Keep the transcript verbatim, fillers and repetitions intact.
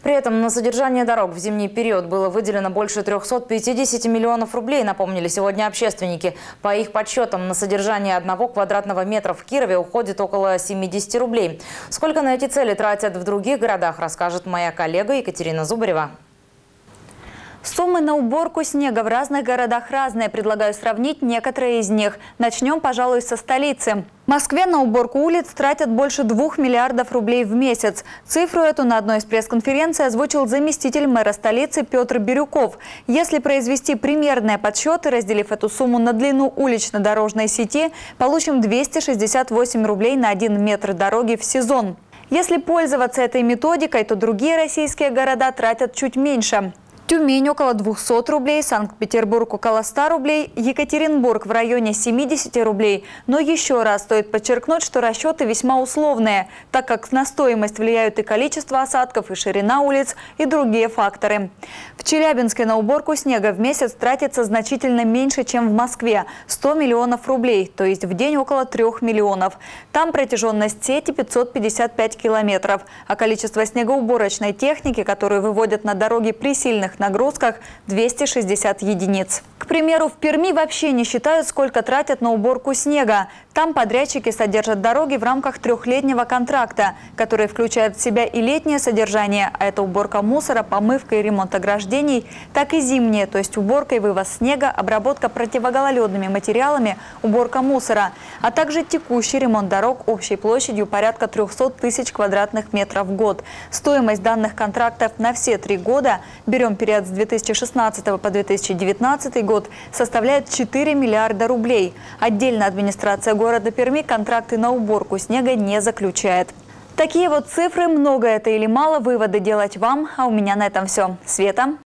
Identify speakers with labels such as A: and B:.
A: При этом на содержание дорог в зимний период было выделено больше трёхсот пятидесяти миллионов рублей, напомнили сегодня общественники. По их подсчетам, на содержание одного квадратного метра в Кирове уходит около семидесяти рублей. Сколько на эти цели тратят в других городах, расскажет моя коллега Екатерина Зубарева.
B: Суммы на уборку снега в разных городах разные. Предлагаю сравнить некоторые из них. Начнем, пожалуй, со столицы. В Москве на уборку улиц тратят больше двух миллиардов рублей в месяц. Цифру эту на одной из пресс-конференций озвучил заместитель мэра столицы Петр Бирюков. Если произвести примерные подсчеты, разделив эту сумму на длину улично-дорожной сети, получим двести шестьдесят восемь рублей на один метр дороги в сезон. Если пользоваться этой методикой, то другие российские города тратят чуть меньше. Тюмень около двухсот рублей, Санкт-Петербург около ста рублей, Екатеринбург в районе семидесяти рублей. Но еще раз стоит подчеркнуть, что расчеты весьма условные, так как на стоимость влияют и количество осадков, и ширина улиц, и другие факторы. В Челябинске на уборку снега в месяц тратится значительно меньше, чем в Москве – сто миллионов рублей, то есть в день около трёх миллионов. Там протяженность сети пятьсот пятьдесят пять километров, а количество снегоуборочной техники, которую выводят на дороги при сильных нагрузках, двести шестьдесят единиц. К примеру, в Перми вообще не считают, сколько тратят на уборку снега. Там подрядчики содержат дороги в рамках трехлетнего контракта, который включает в себя и летнее содержание, а это уборка мусора, помывка и ремонт ограждений, так и зимнее, то есть уборка и вывоз снега, обработка противогололедными материалами, уборка мусора, а также текущий ремонт дорог общей площадью порядка трёхсот тысяч квадратных метров в год. Стоимость данных контрактов на все три года, берем период с две тысячи шестнадцатого по две тысячи девятнадцатый год, составляет четыре миллиарда рублей. Отдельно администрация города Перми контракты на уборку снега не заключает. Такие вот цифры, много это или мало, выводы делать вам, а у меня на этом все. Света.